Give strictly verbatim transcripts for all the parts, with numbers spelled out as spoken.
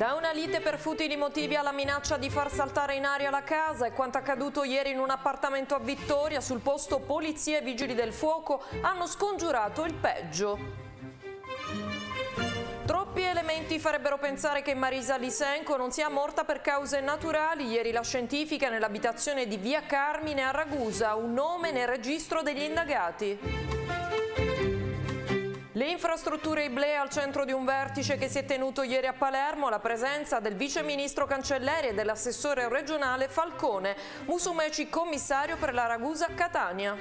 Da una lite per futili motivi alla minaccia di far saltare in aria la casa e quanto accaduto ieri in un appartamento a Vittoria, sul posto polizia e vigili del fuoco hanno scongiurato il peggio. Troppi elementi farebbero pensare che Marisa Lysenko non sia morta per cause naturali. Ieri la scientifica nell'abitazione di via Carmine a Ragusa, un nome nel registro degli indagati. Le infrastrutture Iblea al centro di un vertice che si è tenuto ieri a Palermo, la presenza del vice ministro Cancelleri e dell'assessore regionale Falcone. Musumeci commissario per la Ragusa Catania.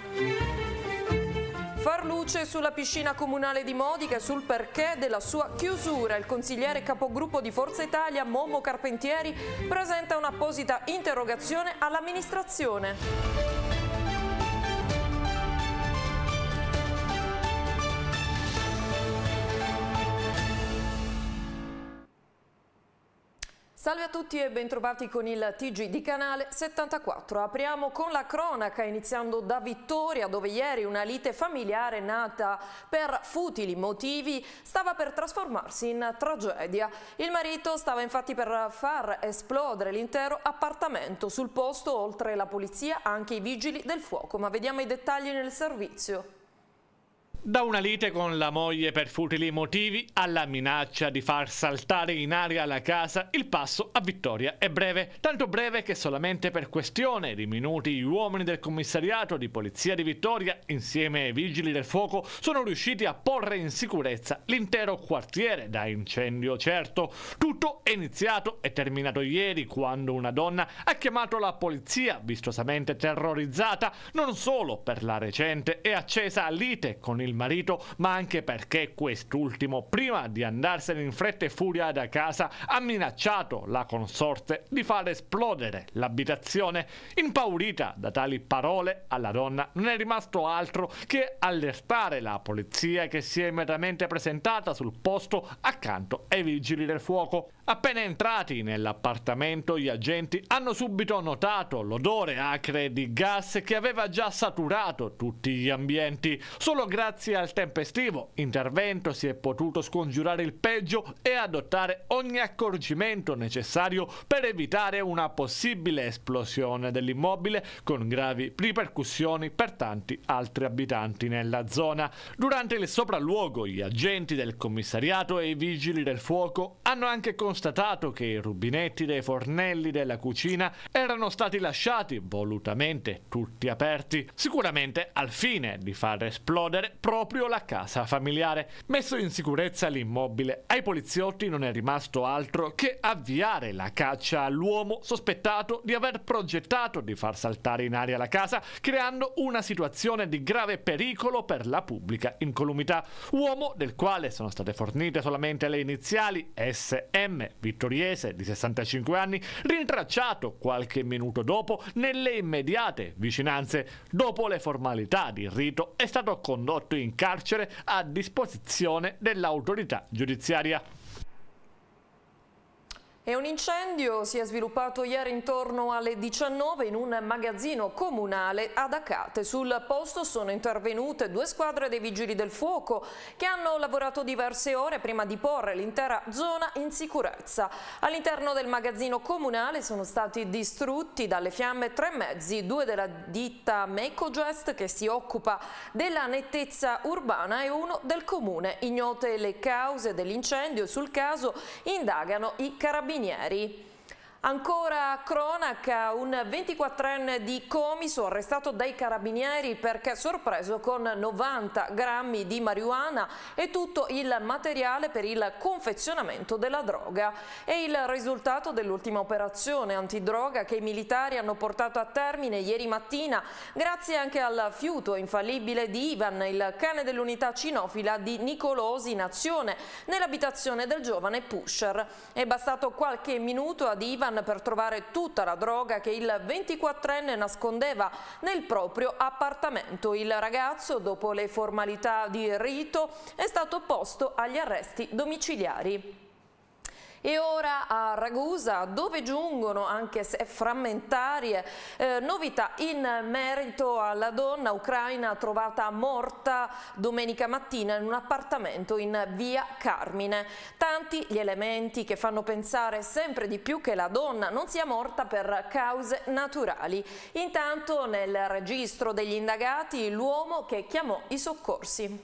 Far luce sulla piscina comunale di Modica e sul perché della sua chiusura. Il consigliere capogruppo di Forza Italia Momo Carpentieri presenta un'apposita interrogazione all'amministrazione. Salve a tutti e bentrovati con il T G di Canale settantaquattro. Apriamo con la cronaca, iniziando da Vittoria, dove ieri una lite familiare nata per futili motivi stava per trasformarsi in tragedia. Il marito stava infatti per far esplodere l'intero appartamento. Sul posto, oltre la polizia, anche i vigili del fuoco. Ma vediamo i dettagli nel servizio. Da una lite con la moglie per futili motivi alla minaccia di far saltare in aria la casa, il passo a Vittoria è breve, tanto breve che solamente per questione di minuti gli uomini del commissariato di polizia di Vittoria, insieme ai vigili del fuoco, sono riusciti a porre in sicurezza l'intero quartiere da incendio certo. Tutto è iniziato e terminato ieri quando una donna ha chiamato la polizia, vistosamente terrorizzata, non solo per la recente e accesa lite con il il marito, ma anche perché quest'ultimo, prima di andarsene in fretta e furia da casa, ha minacciato la consorte di far esplodere l'abitazione. Impaurita da tali parole, alla donna non è rimasto altro che allertare la polizia, che si è immediatamente presentata sul posto accanto ai vigili del fuoco. Appena entrati nell'appartamento, gli agenti hanno subito notato l'odore acre di gas che aveva già saturato tutti gli ambienti. Solo grazie al tempestivo intervento si è potuto scongiurare il peggio e adottare ogni accorgimento necessario per evitare una possibile esplosione dell'immobile con gravi ripercussioni per tanti altri abitanti nella zona. Durante il sopralluogo, gli agenti del commissariato e i vigili del fuoco hanno anche constatato constatato che i rubinetti dei fornelli della cucina erano stati lasciati volutamente tutti aperti, sicuramente al fine di far esplodere proprio la casa familiare. Messo in sicurezza l'immobile, ai poliziotti non è rimasto altro che avviare la caccia all'uomo sospettato di aver progettato di far saltare in aria la casa, creando una situazione di grave pericolo per la pubblica incolumità. Uomo del quale sono state fornite solamente le iniziali S M, vittoriese di sessantacinque anni, rintracciato qualche minuto dopo nelle immediate vicinanze. Dopo le formalità di rito è stato condotto in carcere a disposizione dell'autorità giudiziaria. E un incendio si è sviluppato ieri intorno alle diciannove in un magazzino comunale ad Acate. Sul posto sono intervenute due squadre dei vigili del fuoco che hanno lavorato diverse ore prima di porre l'intera zona in sicurezza. All'interno del magazzino comunale sono stati distrutti dalle fiamme tre mezzi, due della ditta Mecogest che si occupa della nettezza urbana e uno del comune. Ignote le cause dell'incendio e sul caso indagano i carabinieri. Ancora cronaca, un ventiquattrenne di Comiso arrestato dai carabinieri perché sorpreso con novanta grammi di marijuana e tutto il materiale per il confezionamento della droga. È il risultato dell'ultima operazione antidroga che i militari hanno portato a termine ieri mattina, grazie anche al fiuto infallibile di Ivan, il cane dell'unità cinofila di Nicolosi in azione nell'abitazione del giovane pusher. È bastato qualche minuto ad Ivan per trovare tutta la droga che il ventiquattrenne nascondeva nel proprio appartamento. Il ragazzo, dopo le formalità di rito, è stato posto agli arresti domiciliari. E ora a Ragusa, dove giungono, anche se frammentarie, eh, novità in merito alla donna ucraina trovata morta domenica mattina in un appartamento in via Carmine. Tanti gli elementi che fanno pensare sempre di più che la donna non sia morta per cause naturali. Intanto nel registro degli indagati l'uomo che chiamò i soccorsi.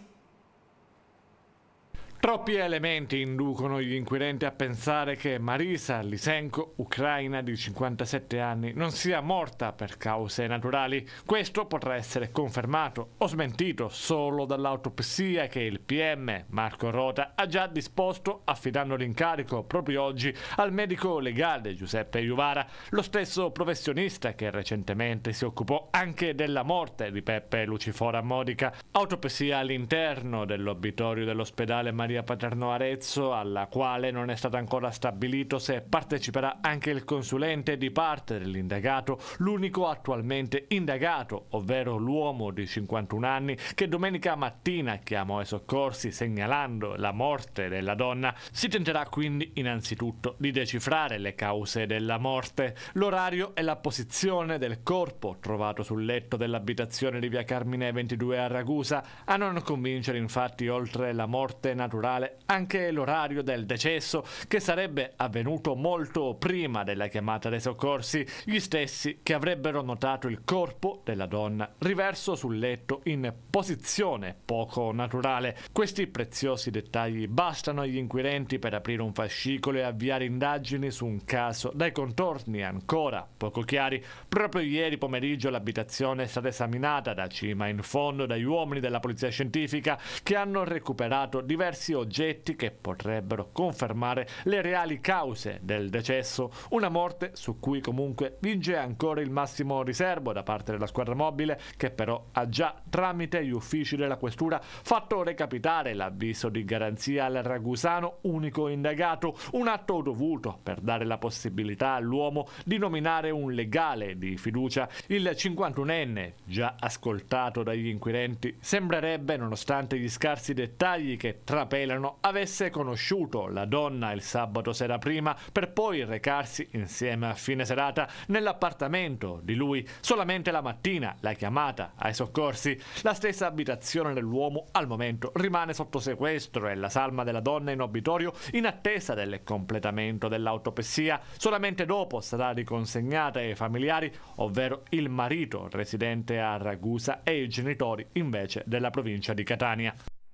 Troppi elementi inducono gli inquirenti a pensare che Marisa Lysenko, ucraina di cinquantasette anni, non sia morta per cause naturali. Questo potrà essere confermato o smentito solo dall'autopsia che il P M Marco Rota ha già disposto, affidando l'incarico proprio oggi al medico legale Giuseppe Iuvara, lo stesso professionista che recentemente si occupò anche della morte di Peppe Lucifora Modica. Autopsia all'interno dell'obitorio dell'ospedale Maria Paterno Arezzo, alla quale non è stato ancora stabilito se parteciperà anche il consulente di parte dell'indagato, l'unico attualmente indagato, ovvero l'uomo di cinquantuno anni che domenica mattina chiamò i soccorsi segnalando la morte della donna. Si tenterà quindi innanzitutto di decifrare le cause della morte, l'orario e la posizione del corpo trovato sul letto dell'abitazione di via Carmine ventidue a Ragusa. A non convincere infatti, oltre la morte naturale, anche l'orario del decesso, che sarebbe avvenuto molto prima della chiamata dei soccorsi, gli stessi che avrebbero notato il corpo della donna riverso sul letto in posizione poco naturale. Questi preziosi dettagli bastano agli inquirenti per aprire un fascicolo e avviare indagini su un caso dai contorni ancora poco chiari. Proprio ieri pomeriggio l'abitazione è stata esaminata da cima in fondo dagli uomini della polizia scientifica, che hanno recuperato diversi oggetti che potrebbero confermare le reali cause del decesso, una morte su cui comunque vige ancora il massimo riservo da parte della squadra mobile, che però ha già, tramite gli uffici della questura, fatto recapitare l'avviso di garanzia al ragusano unico indagato, un atto dovuto per dare la possibilità all'uomo di nominare un legale di fiducia. Il cinquantunenne, già ascoltato dagli inquirenti, sembrerebbe, nonostante gli scarsi dettagli che trapelano, avesse conosciuto la donna il sabato sera prima, per poi recarsi insieme a fine serata nell'appartamento di lui. Solamente la mattina la chiamata ai soccorsi. La stessa abitazione dell'uomo al momento rimane sotto sequestro e la salma della donna in obitorio in attesa del completamento dell'autopsia. Solamente dopo sarà riconsegnata ai familiari, ovvero il marito residente a Ragusa e i genitori invece della provincia di Catania.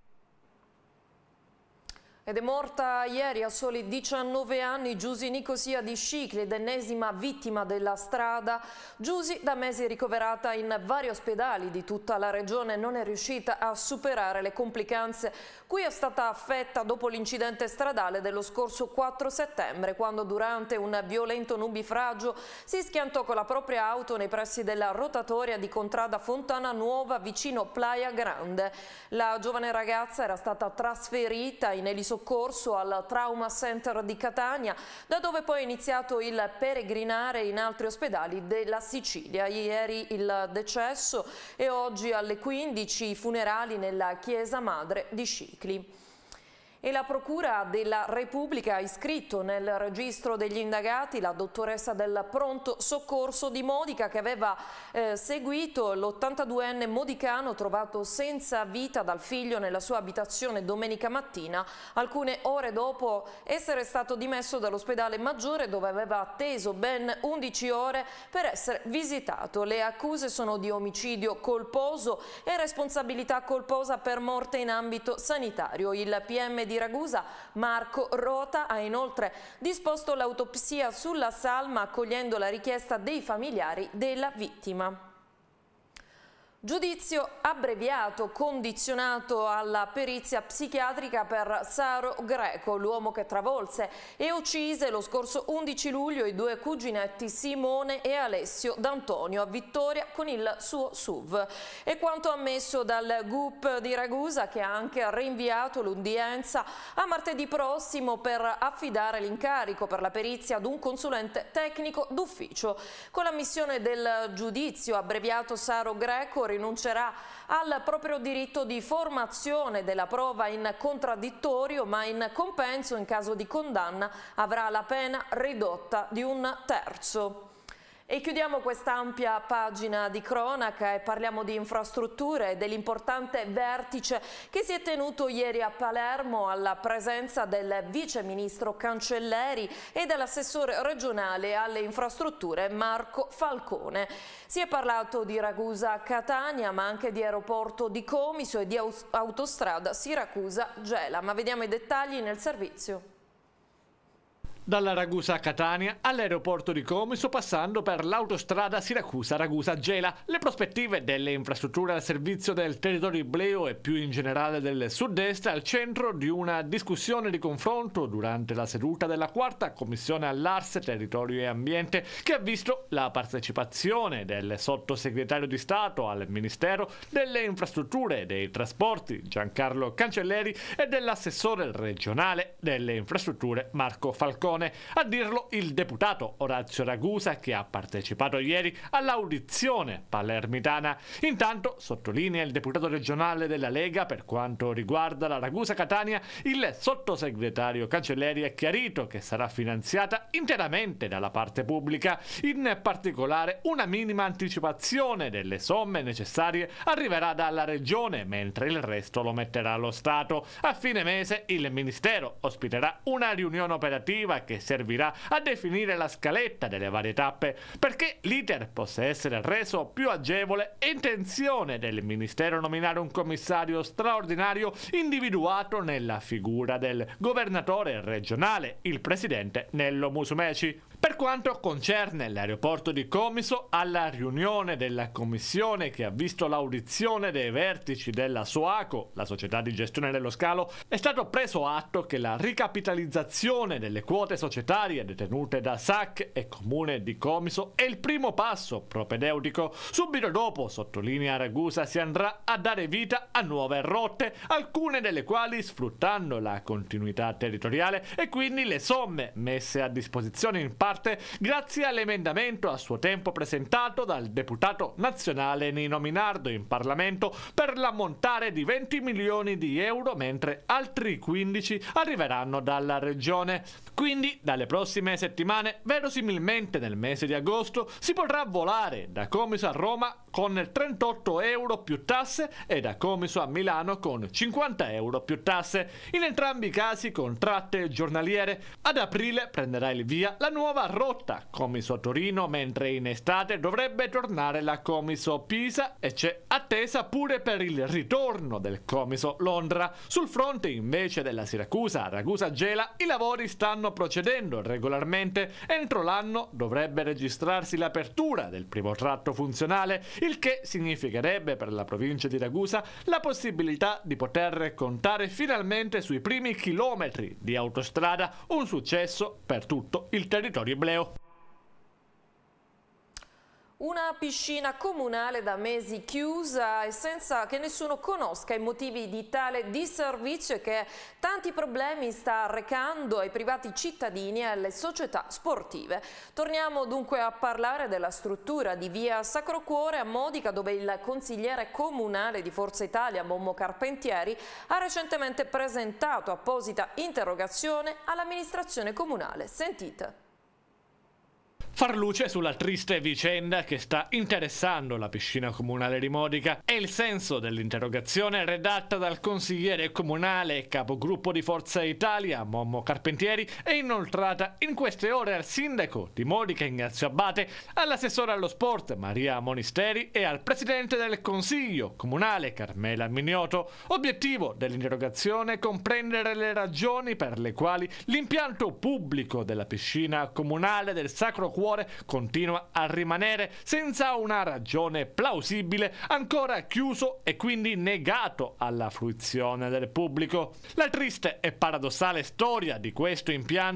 Ed è morta ieri a soli diciannove anni Giusy Nicosia di Scicli, l'ennesima vittima della strada. Giusy, da mesi ricoverata in vari ospedali di tutta la regione, non è riuscita a superare le complicanze cui è stata affetta dopo l'incidente stradale dello scorso quattro settembre, quando durante un violento nubifragio si schiantò con la propria auto nei pressi della rotatoria di Contrada Fontana Nuova vicino Playa Grande. La giovane ragazza era stata trasferita in elisoccorso al Trauma Center di Catania, da dove poi è iniziato il peregrinare in altri ospedali della Sicilia. Ieri il decesso e oggi alle quindici i funerali nella chiesa madre di Scicli. E la Procura della Repubblica ha iscritto nel registro degli indagati la dottoressa del pronto soccorso di Modica, che aveva eh, seguito l'ottantaduenne modicano trovato senza vita dal figlio nella sua abitazione domenica mattina, alcune ore dopo essere stato dimesso dall'ospedale Maggiore, dove aveva atteso ben undici ore per essere visitato. Le accuse sono di omicidio colposo e responsabilità colposa per morte in ambito sanitario. Il P M di di Ragusa, Marco Rota, ha inoltre disposto l'autopsia sulla salma, accogliendo la richiesta dei familiari della vittima. Giudizio abbreviato condizionato alla perizia psichiatrica per Saro Greco, l'uomo che travolse e uccise lo scorso undici luglio i due cuginetti Simone e Alessio D'Antonio a Vittoria con il suo S U V. E quanto ammesso dal G U P di Ragusa, che ha anche rinviato l'udienza a martedì prossimo per affidare l'incarico per la perizia ad un consulente tecnico d'ufficio. Con l'ammissione del giudizio abbreviato, Saro Greco rinuncerà al proprio diritto di formazione della prova in contraddittorio, ma in compenso, in caso di condanna, avrà la pena ridotta di un terzo. E chiudiamo questa ampia pagina di cronaca e parliamo di infrastrutture e dell'importante vertice che si è tenuto ieri a Palermo alla presenza del vice ministro Cancelleri e dell'assessore regionale alle infrastrutture Marco Falcone. Si è parlato di Ragusa-Catania, ma anche di aeroporto di Comiso e di autostrada Siracusa-Gela. Ma vediamo i dettagli nel servizio. Dalla Ragusa a Catania all'aeroporto di Comiso, passando per l'autostrada Siracusa-Ragusa-Gela, le prospettive delle infrastrutture al servizio del territorio ibleo e più in generale del sud-est al centro di una discussione di confronto durante la seduta della quarta commissione all'A R S Territorio e Ambiente, che ha visto la partecipazione del sottosegretario di Stato al Ministero delle Infrastrutture e dei Trasporti Giancarlo Cancelleri e dell'assessore regionale delle infrastrutture Marco Falcone. A dirlo il deputato Orazio Ragusa, che ha partecipato ieri all'audizione palermitana. Intanto, sottolinea il deputato regionale della Lega, per quanto riguarda la Ragusa-Catania, il sottosegretario Cancelleri ha chiarito che sarà finanziata interamente dalla parte pubblica. In particolare, una minima anticipazione delle somme necessarie arriverà dalla regione, mentre il resto lo metterà lo Stato. A fine mese il Ministero ospiterà una riunione operativa che servirà a definire la scaletta delle varie tappe perché l'iter possa essere reso più agevole. È intenzione del Ministero nominare un commissario straordinario individuato nella figura del governatore regionale, il presidente Nello Musumeci. Per quanto concerne l'aeroporto di Comiso, alla riunione della commissione che ha visto l'audizione dei vertici della SOACO, la società di gestione dello scalo, è stato preso atto che la ricapitalizzazione delle quote societarie detenute da S A C e Comune di Comiso è il primo passo propedeutico. Subito dopo, sottolinea Ragusa, si andrà a dare vita a nuove rotte, alcune delle quali sfruttando la continuità territoriale e quindi le somme messe a disposizione in parte grazie all'emendamento a suo tempo presentato dal deputato nazionale Nino Minardo in Parlamento per l'ammontare di venti milioni di euro, mentre altri quindici arriveranno dalla regione. Quindi dalle prossime settimane, verosimilmente nel mese di agosto, si potrà volare da Comiso a Roma con trentotto euro più tasse e da Comiso a Milano con cinquanta euro più tasse, in entrambi i casi con tratte giornaliere. Ad aprile prenderà il via la nuova rotta Comiso-Torino, mentre in estate dovrebbe tornare la Comiso-Pisa e c'è attesa pure per il ritorno del Comiso-Londra. Sul fronte invece della Siracusa-Ragusa-Gela i lavori stanno procedendo regolarmente. Entro l'anno dovrebbe registrarsi l'apertura del primo tratto funzionale, il che significherebbe per la provincia di Ragusa la possibilità di poter contare finalmente sui primi chilometri di autostrada, un successo per tutto il territorio ibleo. Una piscina comunale da mesi chiusa e senza che nessuno conosca i motivi di tale disservizio e che tanti problemi sta arrecando ai privati cittadini e alle società sportive. Torniamo dunque a parlare della struttura di via Sacro Cuore a Modica, dove il consigliere comunale di Forza Italia Mommo Carpentieri ha recentemente presentato apposita interrogazione all'amministrazione comunale. Sentite. Far luce sulla triste vicenda che sta interessando la piscina comunale di Modica è il senso dell'interrogazione redatta dal consigliere comunale e capogruppo di Forza Italia Mommo Carpentieri e inoltrata in queste ore al sindaco di Modica Ignazio Abate, all'assessore allo sport Maria Monisteri e al presidente del consiglio comunale Carmela Minioto. Obiettivo dell'interrogazione è comprendere le ragioni per le quali l'impianto pubblico della piscina comunale del Sacro Cuore continua a rimanere senza una ragione plausibile, ancora chiuso e quindi negato alla fruizione del pubblico. La triste e paradossale storia di questo impianto è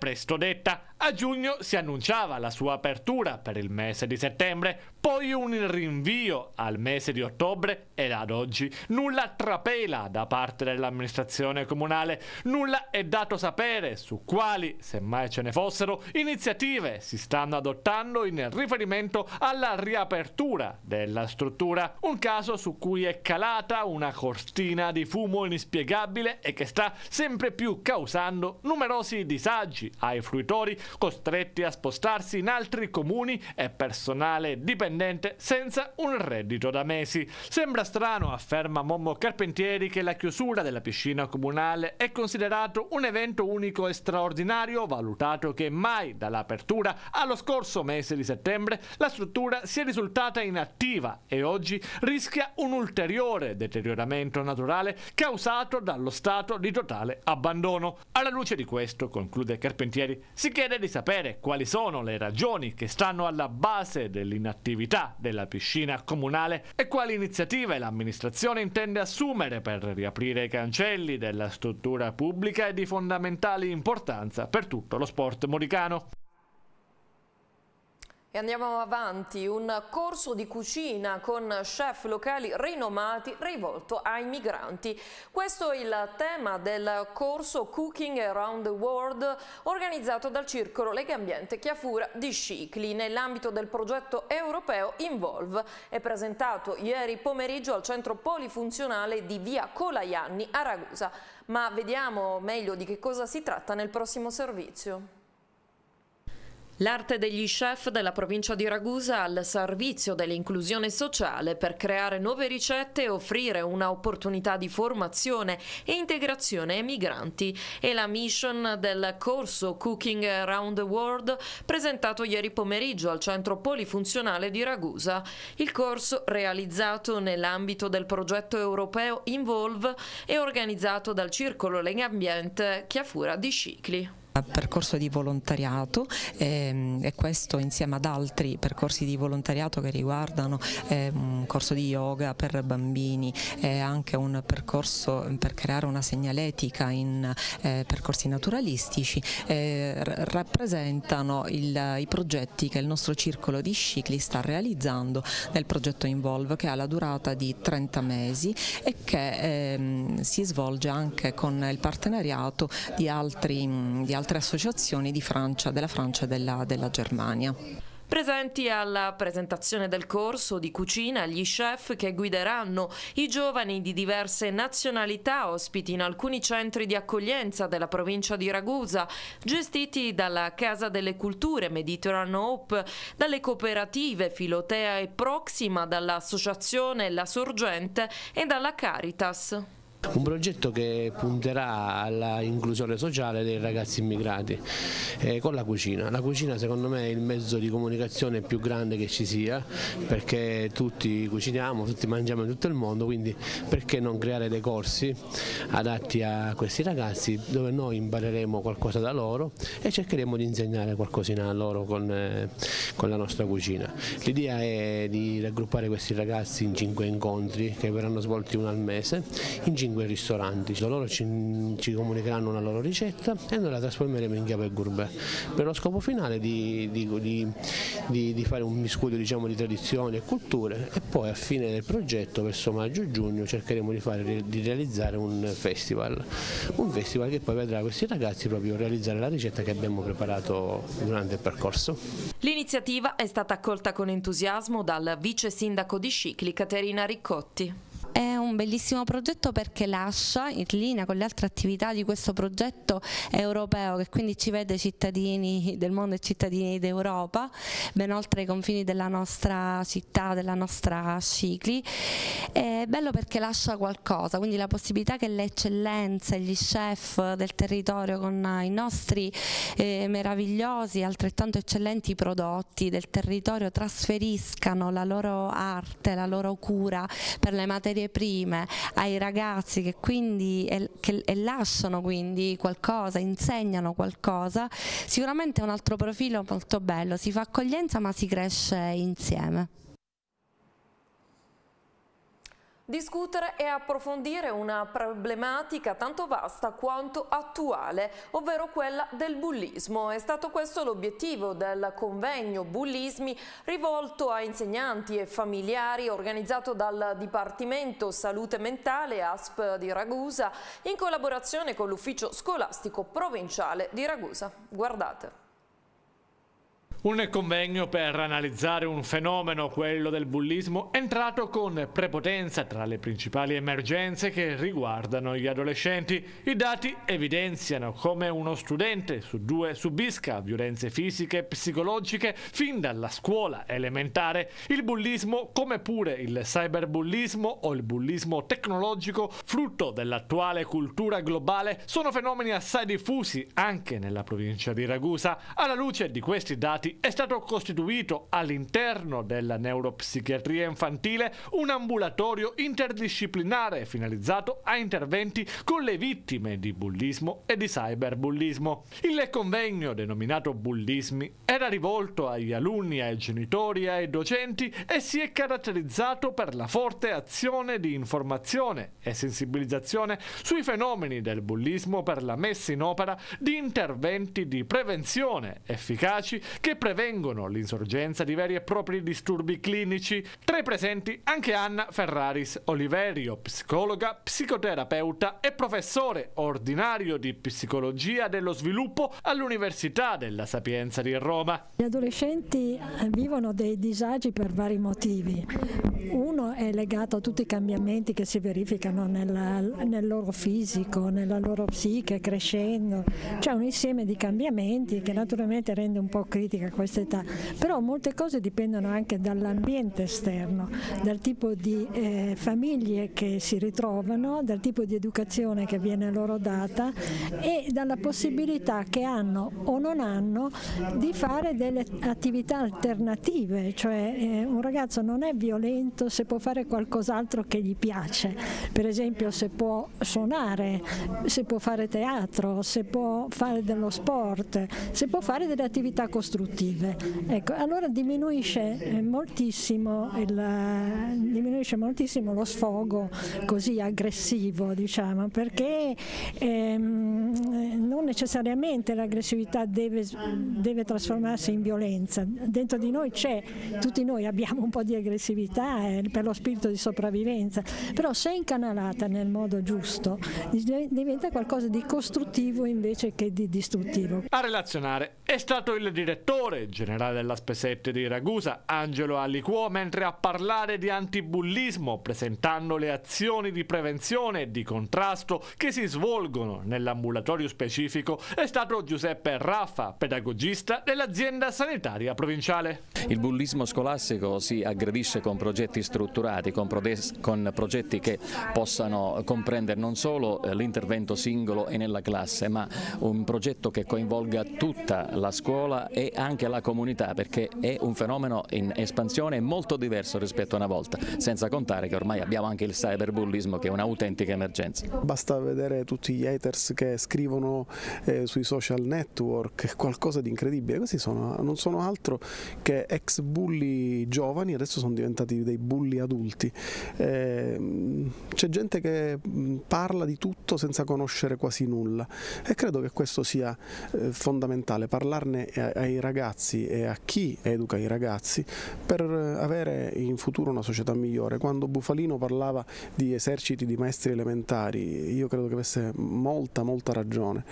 presto detta. A giugno si annunciava la sua apertura per il mese di settembre, poi un rinvio al mese di ottobre e ad oggi nulla trapela da parte dell'amministrazione comunale. Nulla è dato sapere su quali, semmai ce ne fossero, iniziative si stanno adottando in riferimento alla riapertura della struttura. Un caso su cui è calata una cortina di fumo inspiegabile e che sta sempre più causando numerosi disagi ai fruitori, costretti a spostarsi in altri comuni e personale dipendente senza un reddito da mesi. Sembra strano, afferma Mommo Carpentieri, che la chiusura della piscina comunale è considerato un evento unico e straordinario, valutato che mai dall'apertura allo scorso mese di settembre la struttura sia risultata inattiva e oggi rischia un ulteriore deterioramento naturale causato dallo stato di totale abbandono. Alla luce di questo, conclude Carpentieri, si chiede di sapere quali sono le ragioni che stanno alla base dell'inattività della piscina comunale e quali iniziative l'amministrazione intende assumere per riaprire i cancelli della struttura pubblica e di fondamentale importanza per tutto lo sport moricano. E andiamo avanti, un corso di cucina con chef locali rinomati rivolto ai migranti. Questo è il tema del corso Cooking Around the World organizzato dal Circolo Legambiente Chiafura di Scicli nell'ambito del progetto europeo Involve. È presentato ieri pomeriggio al centro polifunzionale di via Colaianni a Ragusa. Ma vediamo meglio di che cosa si tratta nel prossimo servizio. L'arte degli chef della provincia di Ragusa al servizio dell'inclusione sociale per creare nuove ricette e offrire una opportunità di formazione e integrazione ai migranti. È la mission del corso Cooking Around the World presentato ieri pomeriggio al centro polifunzionale di Ragusa. Il corso, realizzato nell'ambito del progetto europeo Involve, è organizzato dal Circolo Legambiente Chiafura di Scicli. Percorso di volontariato ehm, e questo insieme ad altri percorsi di volontariato che riguardano eh, un corso di yoga per bambini e anche un percorso per creare una segnaletica in eh, percorsi naturalistici eh, rappresentano il, i progetti che il nostro circolo di Scicli sta realizzando nel progetto Involve, che ha la durata di trenta mesi e che ehm, si svolge anche con il partenariato di altri, di altre associazioni di Francia, della Francia e della, della Germania. Presenti alla presentazione del corso di cucina gli chef che guideranno i giovani di diverse nazionalità ospiti in alcuni centri di accoglienza della provincia di Ragusa, gestiti dalla Casa delle Culture Mediterranean Hope, dalle cooperative Filotea e Proxima, dall'associazione La Sorgente e dalla Caritas. Un progetto che punterà alla inclusione sociale dei ragazzi immigrati eh, con la cucina. La cucina secondo me è il mezzo di comunicazione più grande che ci sia, perché tutti cuciniamo, tutti mangiamo in tutto il mondo, quindi perché non creare dei corsi adatti a questi ragazzi dove noi impareremo qualcosa da loro e cercheremo di insegnare qualcosina a loro con, eh, con la nostra cucina. L'idea è di raggruppare questi ragazzi in cinque incontri che verranno svolti uno al mese in cinque ristoranti. Loro ci, ci comunicheranno una loro ricetta e noi la trasformeremo in chiave e gourmet per lo scopo finale di, di, di, di, di fare un miscuglio, diciamo, di tradizioni e culture, e poi a fine del progetto verso maggio-giugno cercheremo di, fare, di realizzare un festival un festival che poi vedrà questi ragazzi proprio realizzare la ricetta che abbiamo preparato durante il percorso. L'iniziativa è stata accolta con entusiasmo dal vice sindaco di Scicli Caterina Riccotti. È un bellissimo progetto perché lascia in linea con le altre attività di questo progetto europeo, che quindi ci vede cittadini del mondo e cittadini d'Europa, ben oltre i confini della nostra città, della nostra Scicli. È bello perché lascia qualcosa, quindi la possibilità che le eccellenze, gli chef del territorio con i nostri eh, meravigliosi, altrettanto eccellenti prodotti del territorio trasferiscano la loro arte, la loro cura per le materie prime ai ragazzi che quindi e, che, e lasciano quindi qualcosa, insegnano qualcosa, sicuramente è un altro profilo molto bello, si fa accoglienza ma si cresce insieme. discutere e approfondire una problematica tanto vasta quanto attuale, ovvero quella del bullismo. È stato questo l'obiettivo del convegno Bullismi rivolto a insegnanti e familiari organizzato dal Dipartimento Salute Mentale A S P di Ragusa in collaborazione con l'Ufficio Scolastico Provinciale di Ragusa. Guardate. Un convegno per analizzare un fenomeno, quello del bullismo, entrato con prepotenza tra le principali emergenze che riguardano gli adolescenti. I dati evidenziano come uno studente su due subisca violenze fisiche e psicologiche fin dalla scuola elementare. Il bullismo, come pure il cyberbullismo o il bullismo tecnologico, frutto dell'attuale cultura globale, sono fenomeni assai diffusi anche nella provincia di Ragusa. Alla luce di questi dati è stato costituito all'interno della neuropsichiatria infantile un ambulatorio interdisciplinare finalizzato a interventi con le vittime di bullismo e di cyberbullismo. Il convegno, denominato Bullismi, era rivolto agli alunni, ai genitori e ai docenti e si è caratterizzato per la forte azione di informazione e sensibilizzazione sui fenomeni del bullismo per la messa in opera di interventi di prevenzione efficaci che prevengono l'insorgenza di veri e propri disturbi clinici. Tra i presenti anche Anna Ferraris Oliverio, psicologa, psicoterapeuta e professore ordinario di psicologia dello sviluppo all'Università della Sapienza di Roma. Gli adolescenti vivono dei disagi per vari motivi. Uno è legato a tutti i cambiamenti che si verificano nella, nel loro fisico, nella loro psiche crescendo. C'è un insieme di cambiamenti che naturalmente rende un po' critica questa età, però molte cose dipendono anche dall'ambiente esterno, dal tipo di eh, famiglie che si ritrovano, dal tipo di educazione che viene loro data e dalla possibilità che hanno o non hanno di fare delle attività alternative, cioè eh, un ragazzo non è violento se può fare qualcos'altro che gli piace, per esempio se può suonare, se può fare teatro, se può fare dello sport, se può fare delle attività costruttive. Ecco, allora diminuisce moltissimo, il, diminuisce moltissimo lo sfogo così aggressivo, diciamo, perché ehm, non necessariamente l'aggressività deve, deve trasformarsi in violenza. Dentro di noi c'è, tutti noi abbiamo un po' di aggressività eh, per lo spirito di sopravvivenza, però se incanalata nel modo giusto diventa qualcosa di costruttivo invece che di distruttivo. A relazionare è stato il direttore generale della Spesette di Ragusa, Angelo Aliquò, mentre a parlare di antibullismo, presentando le azioni di prevenzione e di contrasto che si svolgono nell'ambulatorio specifico, è stato Giuseppe Raffa, pedagogista dell'azienda sanitaria provinciale. Il bullismo scolastico si aggredisce con progetti strutturati, con, con progetti che possano comprendere non solo l'intervento singolo e nella classe, ma un progetto che coinvolga tutta la scuola e anche la comunità, perché è un fenomeno in espansione molto diverso rispetto a una volta, senza contare che ormai abbiamo anche il cyberbullismo che è un'autentica emergenza. Basta vedere tutti gli haters che scrivono eh, sui social network, qualcosa di incredibile. Questi sono, non sono altro che ex bulli giovani, adesso sono diventati dei bulli adulti. Eh, c'è gente che parla di tutto senza conoscere quasi nulla e credo che questo sia eh, fondamentale, parlarne ai ragazzi e a chi educa i ragazzi per avere in futuro una società migliore. Quando Bufalino parlava di eserciti di maestri elementari, io credo che avesse molta molta ragione.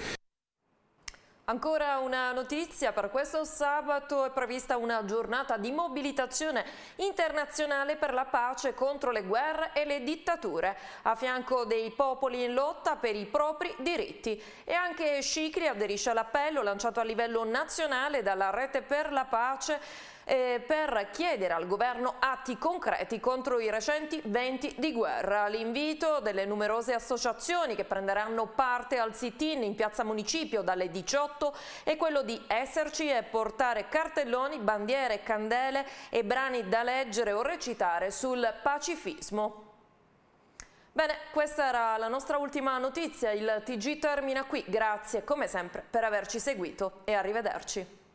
Ancora una notizia: per questo sabato è prevista una giornata di mobilitazione internazionale per la pace contro le guerre e le dittature, a fianco dei popoli in lotta per i propri diritti. E anche Scicli aderisce all'appello lanciato a livello nazionale dalla Rete per la Pace Eh, per chiedere al governo atti concreti contro i recenti venti di guerra. L'invito delle numerose associazioni che prenderanno parte al sit-in in piazza Municipio dalle diciotto è quello di esserci e portare cartelloni, bandiere, candele e brani da leggere o recitare sul pacifismo. Bene, questa era la nostra ultima notizia. Il T G termina qui. Grazie come sempre per averci seguito e arrivederci.